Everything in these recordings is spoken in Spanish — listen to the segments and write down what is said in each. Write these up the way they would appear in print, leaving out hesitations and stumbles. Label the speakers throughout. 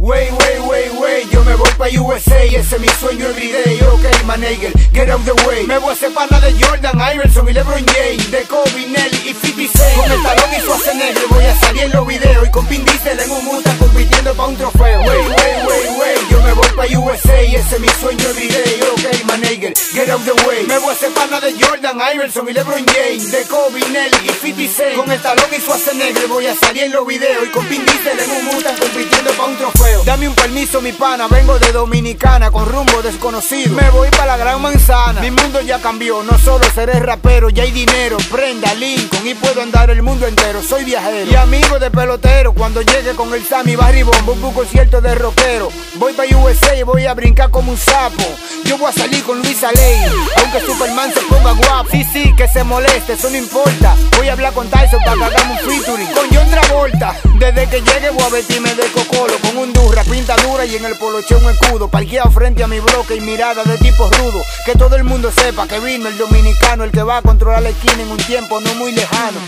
Speaker 1: Yo me voy pa' USA, ese es mi sueño everyday. Ok, my nigga, get out the way. Me voy a hacer pana de Jordan, Iverson y LeBron James, de Kobe, Nelly y 50 Cent. Con el talón y Schwarzenegger voy a salir en los videos, y con Vin Diesel en un Mustang compitiendo pa' un trofeo. Yo me voy pa' USA, ese es mi sueño everyday. Ok, my nigga, get out the way. Me voy a hacer pana de Jordan, Iverson y LeBron James, de Kobe, Nelly y 50 Cent. Con el talón y Schwarzenegger voy a salir en los videos, y con Vin Diesel en un Mustang compitiendo pa' un trofeo. Dame un permiso, mi pana, vengo de Dominicana con rumbo desconocido. Me voy pa' la gran manzana. Mi mundo ya cambió, no solo seré rapero, ya hay dinero, prenda, Lincoln y puedo andar el mundo entero. Soy viajero y amigo de pelotero. Cuando llegue con el Sammy Barry Bombo, un concierto de rockero. Voy pa' USA y voy a brincar como un sapo. Yo voy a salir con Luisa Ley, aunque Superman se ponga guapo. Sí, que se moleste, eso no importa. Voy a hablar con Tyson para que hagamos un featuring con John Travolta. Desde que llegue voy a vestirme de cocolo, con un durra, pinta dura y en el poloche un escudo. Parqueado frente a mi bloque y mirada de tipo rudo. Que todo el mundo sepa que vino el dominicano, el que va a controlar la esquina en un tiempo no muy lejano.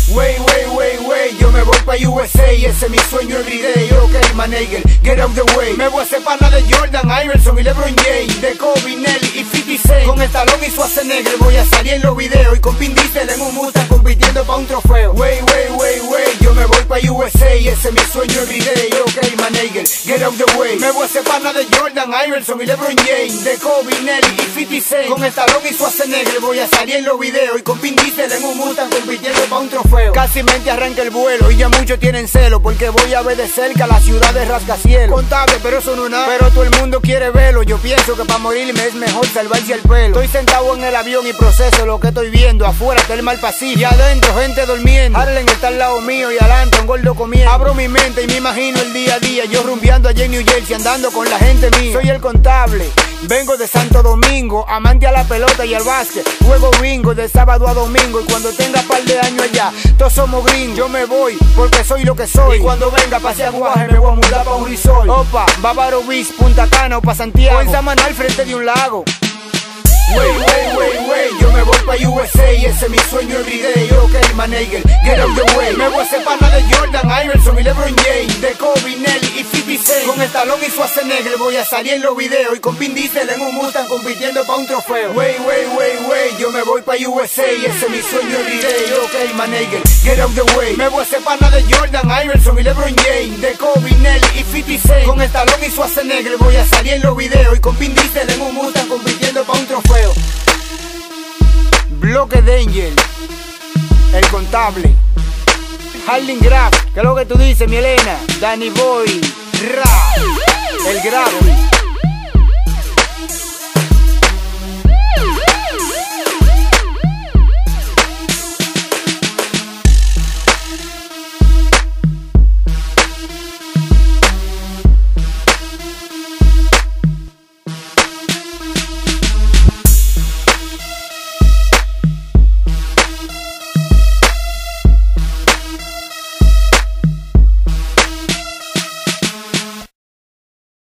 Speaker 1: Yo me voy pa' USA, ese es mi sueño everyday. Ok, my nigga, get out the way. Me voy a hacer pana de Jordan, Iverson y LeBron James, de Kobe, Nelly y 50 Cent. Con el talón y Schwarzenegger voy a salir en los videos, y con Vin Diesel en un Mustang compitiendo pa' un trofeo. Yo me voy pa' USA, ese es mi sueño everyday. Ok, my nigga, get out the way. Me voy a hacer pana de Jordan, Iverson y LeBron James, de Kobe, Nelly y 50 Cent. Con el talón y Schwarzenegger voy a salir en los videos, y con Vin Diesel en un Mustang compitiendo pa' un trofeo. Casi mente arranca el vuelo y ya muchos tienen celo, porque voy a ver de cerca la ciudad de rascacielos. Contable, pero eso no es nada, pero todo el mundo quiere verlo. Yo pienso que para morirme es mejor salvarse el pelo. Estoy sentado en el avión y proceso lo que estoy viendo. Afuera está el mar Pacífico y adentro gente durmiendo. Harlem está al lado mío y adelante un gordo comiendo. Abro mi mente y me imagino el día a día, yo rumbeando allá en New Jersey, andando con la gente mía. Soy el contable, vengo de Santo Domingo, amante a la pelota y al básquet. Juego bingo de sábado a domingo, y cuando tenga par de años allá, todos somos gringos. Yo me voy porque soy lo que soy, y cuando venga pase aguaje me voy a mudar pa' un resort. Opa, Bávaro Beach, Punta Cana o pa' Santiago, o en Samaná al frente de un lago. Yo me voy pa' USA, ese es mi sueño everyday. Ok, my nigga, get out the way. Me voy a hacer pana de Jordan, Iverson y LeBron James, de Kobe, Nelly y 50 Cent. Con el talón y Schwarzenegger voy a salir en los videos, y con Vin Diesel en un Mustang compitiendo pa' un trofeo. Yo me voy pa' USA, ese es mi sueño everyday. Ok, my nigga, get out the way. Me voy a hacer pana de Jordan, Iverson y LeBron James, de Kobe, Nelly y 50 Cent. Con el talón y Schwarzenegger voy a salir en los videos, y con Vin Diesel en un Mustang compitiendo pa' un trofeo. Bloque Danger, el contable, Harlem Graf, ¿qué es lo que tú dices, mi Elena? Danny Boy, Ra, el Graf.